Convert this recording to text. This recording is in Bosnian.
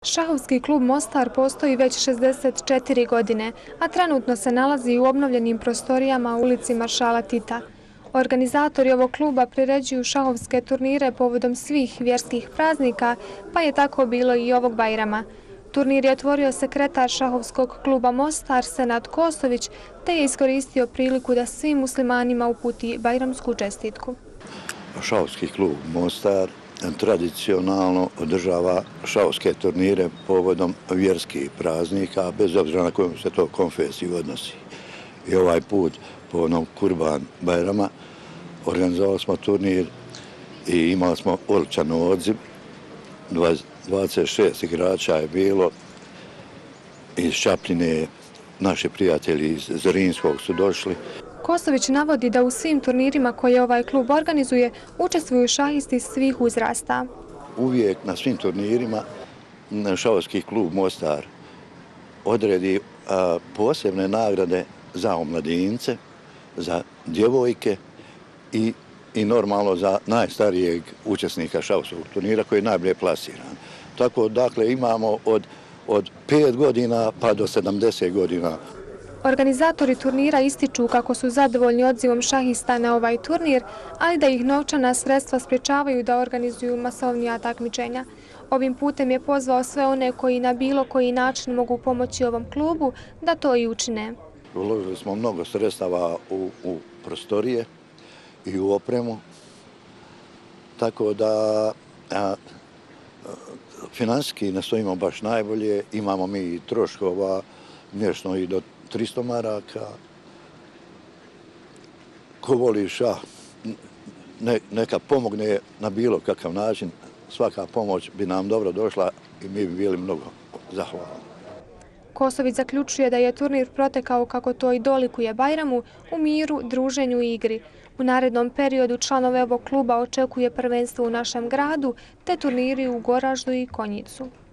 Šahovski klub Mostar postoji već 64 godine, a trenutno se nalazi u obnovljenim prostorijama u ulici Maršala Tita. Organizatori ovog kluba priređuju šahovske turnire povodom svih vjerskih praznika, pa je tako bilo i ovog Bajrama. Turnir je otvorio sekretar šahovskog kluba Mostar, Senad Kosović, te je iskoristio priliku da svim muslimanima uputi bajramsku čestitku. Šahovski klub Mostar tradicionalno održava šahovske turnire povodom vjerskih praznika, bez obzira na kojem se to konfesiju odnosi. I ovaj put povodom Kurban Bajrama organizovali smo turnir i imali smo odličan odziv. 26 igrača je bilo iz Čapljine, naši prijatelji iz Zrinskog su došli. Kosović navodi da u svim turnirima koje ovaj klub organizuje učestvuju šahisti svih uzrasta. Uvijek na svim turnirima šahovski klub Mostar odredi posebne nagrade za omladince, za djevojke i normalno za najstarijeg učesnika šahovskog turnira koji je najbolje plasiran. Tako dakle imamo od 5 godina pa do 70 godina. Organizatori turnira ističu kako su zadovoljni odzivom šahista na ovaj turnir, ali da ih novčana sredstva sprječavaju da organizuju masovnija takmičenja. Ovim putem je pozvao sve one koji na bilo koji način mogu pomoći ovom klubu da to i učine. Uložili smo mnogo sredstava u prostorije i u opremu, tako da finansijski ne stojimo baš najbolje. Imamo mi i troškova mjesečno i do 300 maraka. Ko voli šah, neka pomogne na bilo kakav način. Svaka pomoć bi nam dobro došla i mi bi bili mnogo zahvalni. Kosović zaključuje da je turnir protekao kako to i dolikuje Bajramu, u miru, druženju i igri. U narednom periodu članove ovog kluba očekuje prvenstvo u našem gradu te turniri u Goraždu i Konjicu.